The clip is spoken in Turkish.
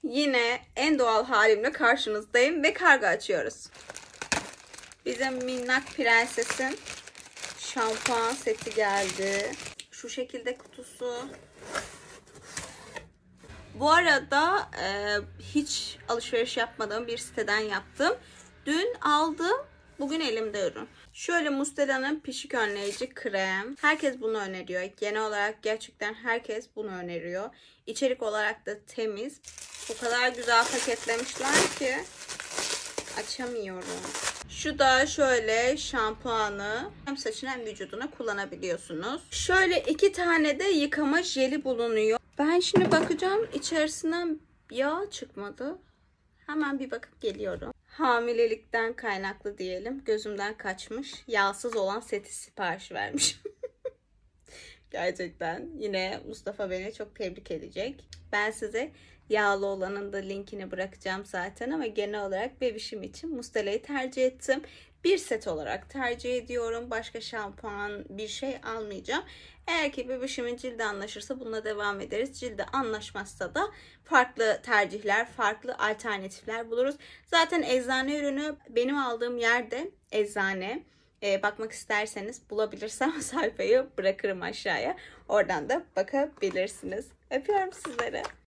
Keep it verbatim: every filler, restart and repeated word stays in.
Yine en doğal halimle karşınızdayım ve kargo açıyoruz. Bizim minnak prensesin şampuan seti geldi. Şu şekilde kutusu. Bu arada e, hiç alışveriş yapmadığım bir siteden yaptım. Dün aldım. Bugün elimde ürün. Şöyle Mustela'nın pişik önleyici krem. Herkes bunu öneriyor. Genel olarak gerçekten herkes bunu öneriyor. İçerik olarak da temiz. O kadar güzel paketlemişler ki açamıyorum. Şu da şöyle şampuanı hem saçına hem vücuduna kullanabiliyorsunuz. Şöyle iki tane de yıkama jeli bulunuyor. Ben şimdi bakacağım, içerisinden yağ çıkmadı. Hemen bir bakıp geliyorum. Hamilelikten kaynaklı diyelim. Gözümden kaçmış. Yağsız olan seti sipariş vermişim. Gerçekten yine Mustafa beni çok tebrik edecek. Ben size yağlı olanın da linkini bırakacağım zaten ama genel olarak bebişim için Mustela'yı tercih ettim. Bir set olarak tercih ediyorum. Başka şampuan bir şey almayacağım. Eğer ki bebişimin cildi anlaşırsa bununla devam ederiz. Cildi anlaşmazsa da farklı tercihler, farklı alternatifler buluruz. Zaten eczane ürünü benim aldığım yerde eczane. E, bakmak isterseniz bulabilirsem sayfayı bırakırım aşağıya. Oradan da bakabilirsiniz. Öpüyorum sizleri.